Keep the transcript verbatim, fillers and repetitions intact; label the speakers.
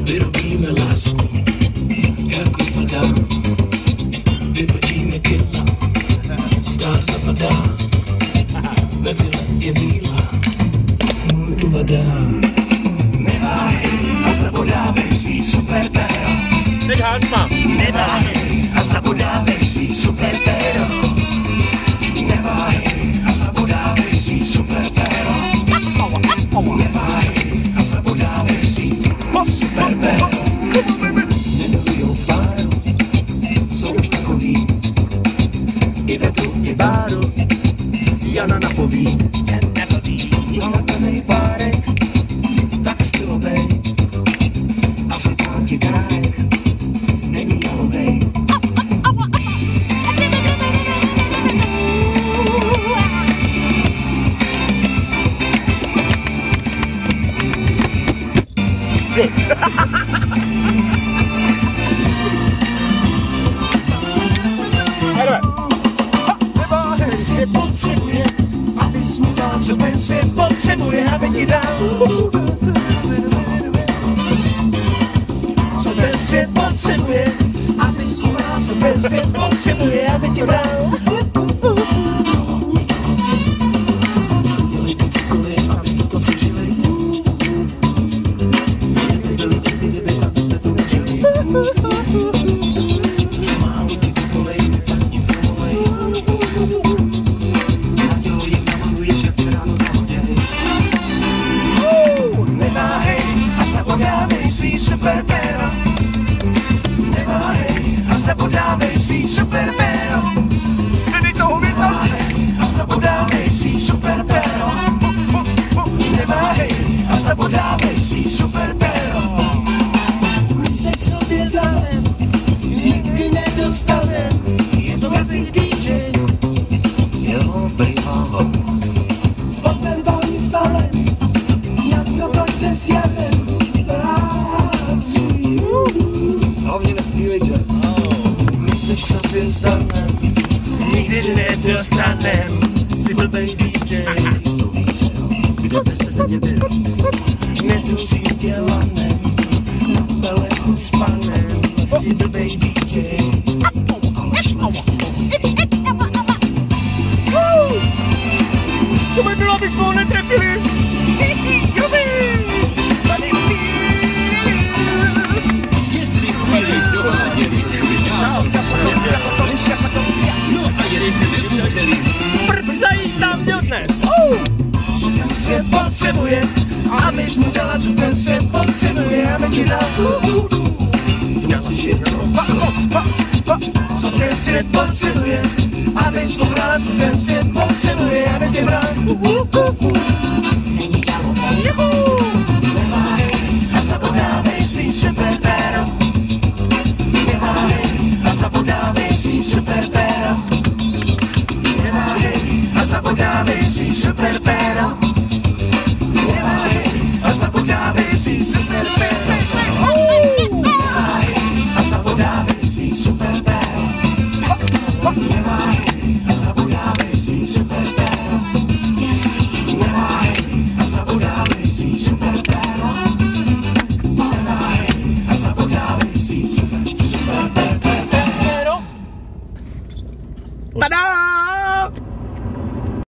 Speaker 1: Vyrobíme lásku, jak vypadá. Vypočíme kila, stár zapadá. Ve vile je víla, můj uvadá. Neváhej a zabodávej svý super péro.
Speaker 2: Teď Hančma.
Speaker 1: Neváhej a zabodávej svý super péro. Neváhej a zabodávej svý super péro. Neváhej a zabodávej svý super péro. Nenovýho páru jsou takový. I vetu, i báru Jana napoví. Nalapenej párek, tak stylovej. A zrcátí dárek není jalovej.
Speaker 2: Ten svět potřebuje, abys mu dal, co ten svět potřebuje, aby ti dal. Co ten svět potřebuje, abys mu dal, co ten svět potřebuje, aby ti dal.
Speaker 1: Dělejte cokoliv, abyste to přežili. Dělejte kdyby, abyste to nežili. Málo ty kolej, tak jim povolej. Nadělo jim namaluješ, jak ty ráno zahoděj.
Speaker 2: Neváhej a zabodávej svý super péro. Neváhej a zabodávej svý super péro. Tedy toho neváhej a zabodávej svý super péro. Neváhej a zabodávej svý super péro. My se k sobě zájem nikdy nedostanem. Je to mezi dý džej.
Speaker 1: Jo, bejvalo.
Speaker 2: Koncertální stále. Snadno pojďte s Janem. Prázují.
Speaker 1: Hlavně nespívej jazz. My se k sobě zdanem.
Speaker 2: Nikdy nedostanem. Si blbej dý džej.
Speaker 1: Kde byste za mě byl?
Speaker 2: Nedusím tě lanem. Na telechu s panem. Si blbej dý džej. To by bylo, abych ho netrefili. Prcají tam mě dnes. Co ten svět potřebuje, abys mu dala, co ten svět potřebuje, aby ti dal. Co ten svět potřebuje, abys mu dala, co ten svět potřebuje, aby ti dal.